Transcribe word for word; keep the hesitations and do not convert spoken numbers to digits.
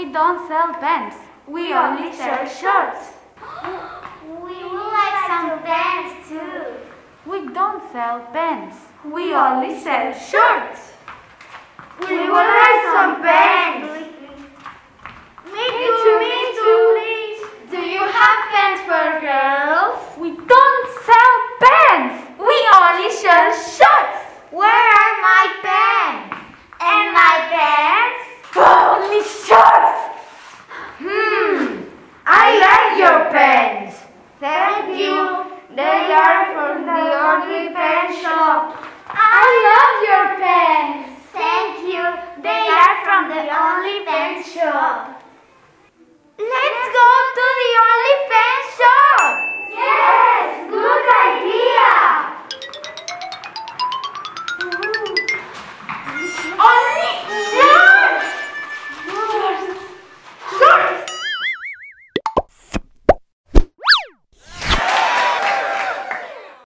We don't sell pens. We only sell shirts. We would like some pens too. We don't sell pens. We only sell shirts. We would like some pens. Me too, me too, please. Do you have pens for girls? We don't sell pens. We only sell shirts. Where are my pens? And my pens? Only shirts. Hmm, I like your pens. Thank you. They are from the Only Pen Shop. I love your pens. Thank you. They are from the Only Pen Shop. Let's